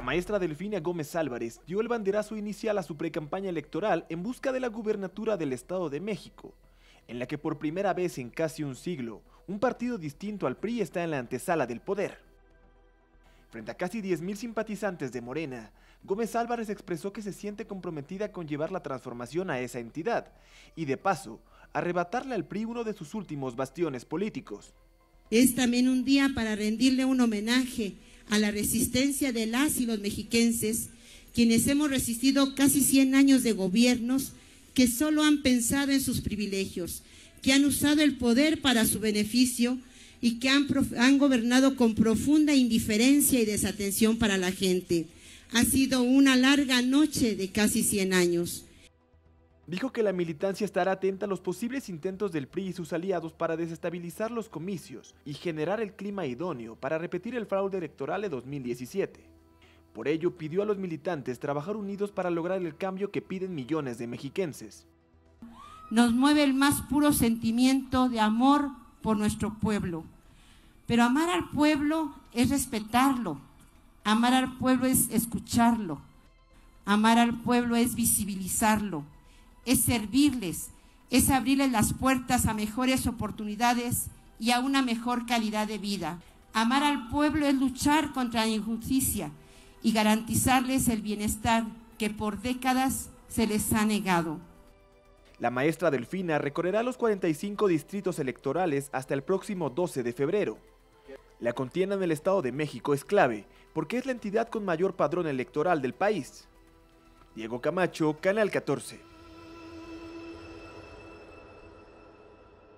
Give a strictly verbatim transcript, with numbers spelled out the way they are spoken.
maestra Delfina Gómez Álvarez dio el banderazo inicial a su precampaña electoral en busca de la gubernatura del Estado de México, en la que por primera vez en casi un siglo, un partido distinto al P R I está en la antesala del poder. Frente a casi diez mil simpatizantes de Morena, Gómez Álvarez expresó que se siente comprometida con llevar la transformación a esa entidad y, de paso, arrebatarle al P R I uno de sus últimos bastiones políticos. Es también un día para rendirle un homenaje a la resistencia de las y los mexiquenses, quienes hemos resistido casi cien años de gobiernos que solo han pensado en sus privilegios, que han usado el poder para su beneficio y que han, han gobernado con profunda indiferencia y desatención para la gente. Ha sido una larga noche de casi cien años. Dijo que la militancia estará atenta a los posibles intentos del P R I y sus aliados para desestabilizar los comicios y generar el clima idóneo para repetir el fraude electoral de dos mil diecisiete. Por ello, pidió a los militantes trabajar unidos para lograr el cambio que piden millones de mexiquenses. Nos mueve el más puro sentimiento de amor por nuestro pueblo. Pero amar al pueblo es respetarlo. Amar al pueblo es escucharlo. Amar al pueblo es visibilizarlo. Es servirles, es abrirles las puertas a mejores oportunidades y a una mejor calidad de vida. Amar al pueblo es luchar contra la injusticia y garantizarles el bienestar que por décadas se les ha negado. La maestra Delfina recorrerá los cuarenta y cinco distritos electorales hasta el próximo doce de febrero. La contienda en el Estado de México es clave porque es la entidad con mayor padrón electoral del país. Diego Camacho, Canal catorce.